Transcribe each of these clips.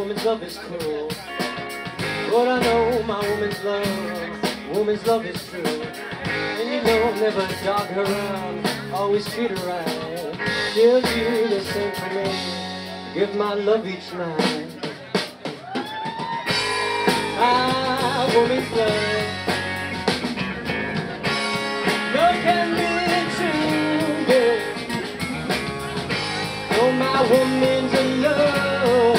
woman's love is cruel. But I know my woman's love is true. And you know I'll never dog her around, always treat her right. She'll do the same for me, give my love each night. My woman's love, love can be true, yeah. Oh, my woman's in love,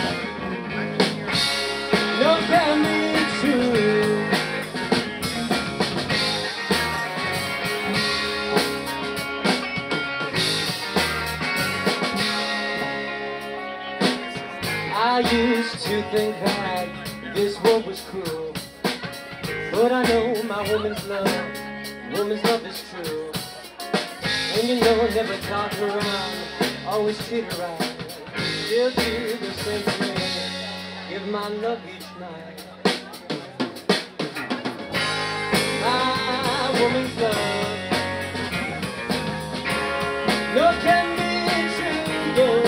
love can be true. I used to think that this world was cruel, but I know my woman's love is true. And you know I'll never talk her around, always treat her right. She'll do the same for me, give my love each night. My woman's love, love can be true,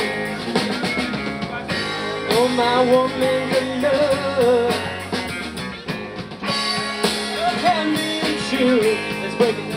yeah. Oh, my woman's in love, love can be true. Let's break it down.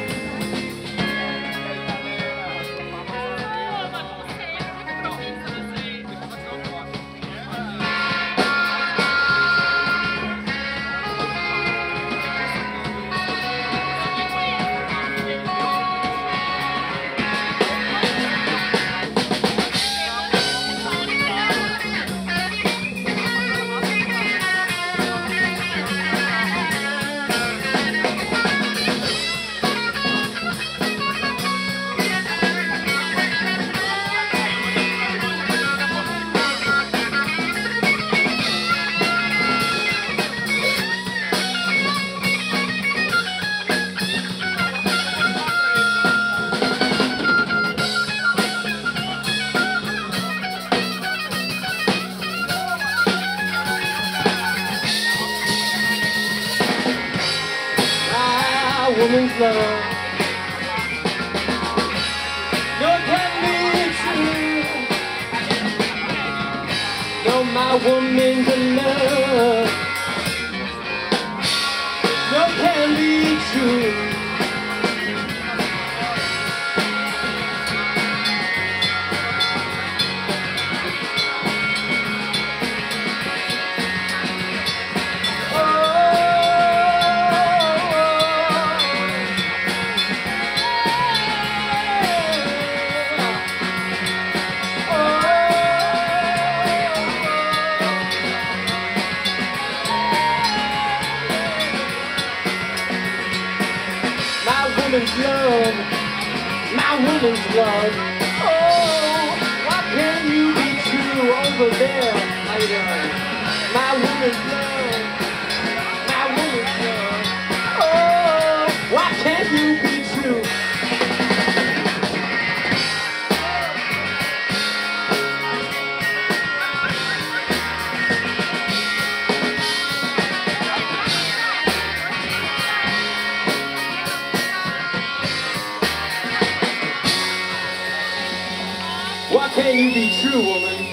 Woman's love, no can be true. No, my woman's in love, no can be true. My woman's love. Oh, why can't you be true over there? How you doing? My woman's love, my woman's love. Oh, why can't you be true? Why can't you be true, woman?